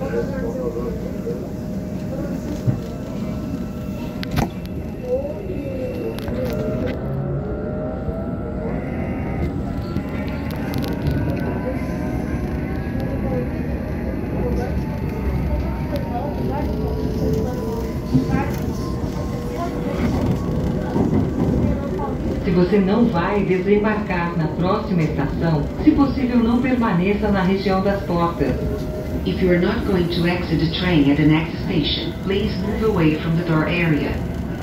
Se você não vai desembarcar na próxima estação, se possível não permaneça na região das portas. If you are not going to exit the train at the next station, please move away from the door area.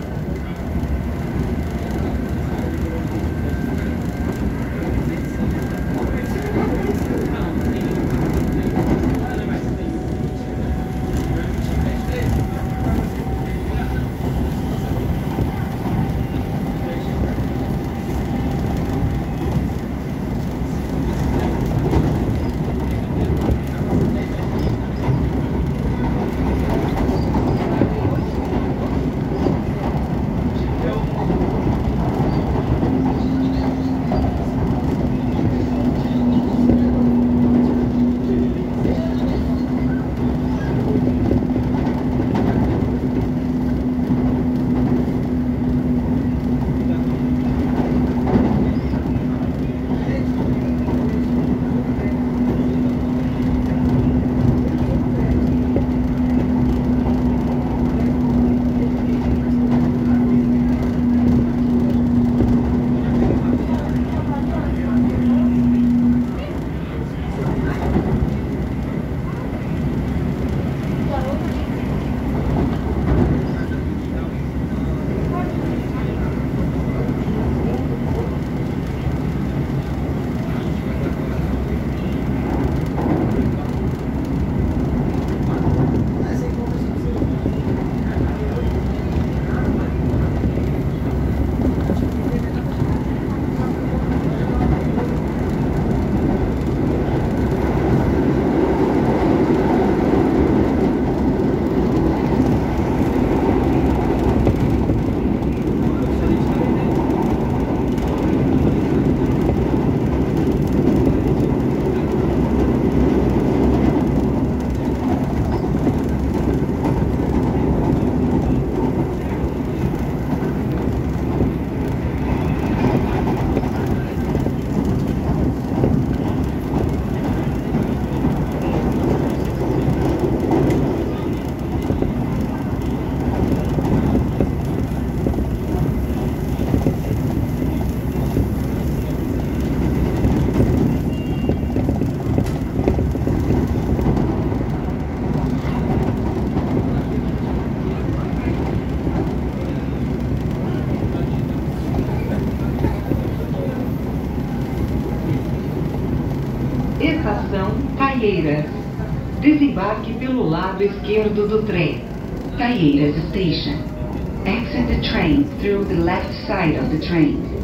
Estação Caieiras. Desembarque pelo lado esquerdo do trem. Caieiras Station. Exit the train through the left side of the train.